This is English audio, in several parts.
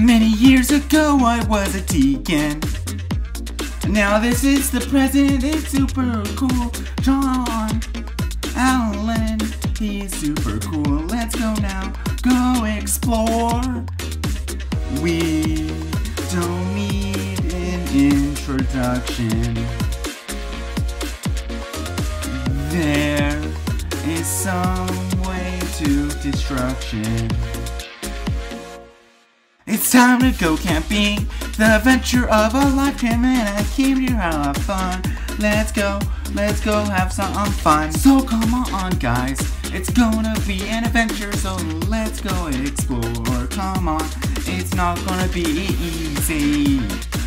Many years ago I was a deacon. Now this is the present, it's super cool. John Allen, he's super cool. Let's go now, go explore. We don't need an introduction. There is some way to destruction. It's time to go camping, the adventure of a lifetime, and I came here to have fun. Let's go have some fun. So come on guys, it's gonna be an adventure, so let's go explore. Come on, it's not gonna be easy.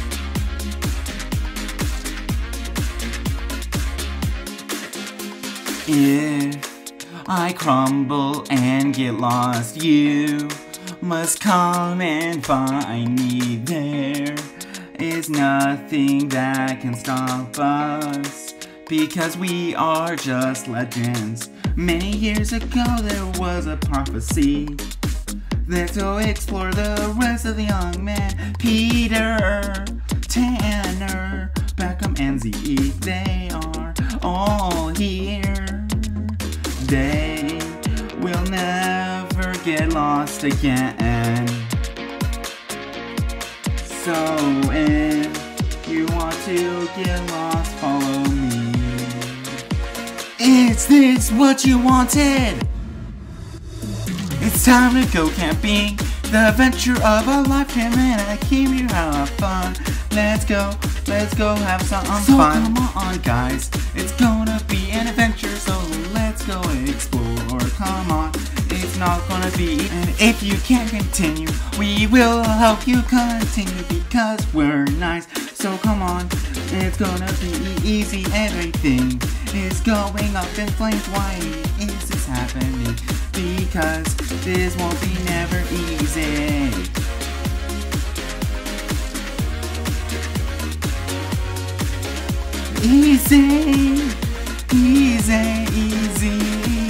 If I crumble and get lost, you must come and find me. There is nothing that can stop us, because we are just legends. Many years ago there was a prophecy. Let's go explore the rest of the young men. Peter, Tanner, Beckham, and Zeke, they are all here. They will never get lost again. So if you want to get lost, follow me. Is this what you wanted? It's time to go camping, the adventure of a lifetime, and I came here to have fun. Let's go have some fun. So come on guys, it's gonna be an adventure, so let's go explore. Come on, it's not gonna be, and if you can't continue, we will help you continue, because we're nice. So come on, it's gonna be easy. Everything is going up in flames. Why is this happening? Because this won't be never easy. Easy, easy, easy,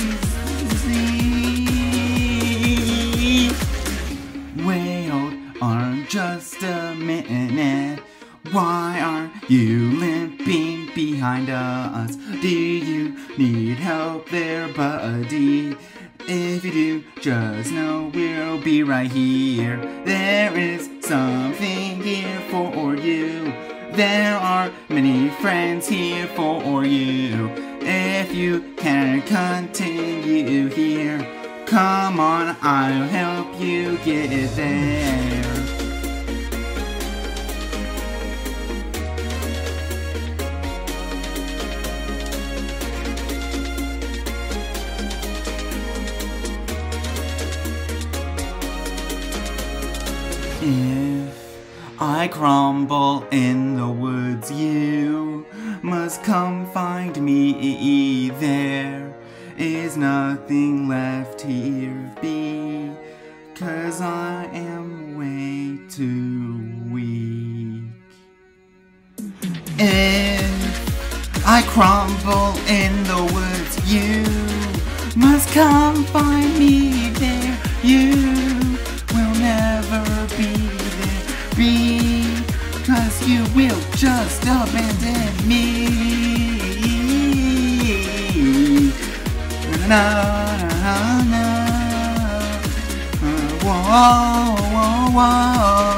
easy. Wait, hold on just a minute. Why aren't you limping behind us? Do you need help there, buddy? If you do, just know we'll be right here. There is something here for you. There are many friends here for you. If you can't continue here, come on, I'll help you get there. If I crumble in the woods, you must come find me. There is nothing left here, because I am way too weak. If I crumble in the woods, you must come find me. There you will never be there, because you will just abandon me. Na, na, na, whoa, whoa, whoa.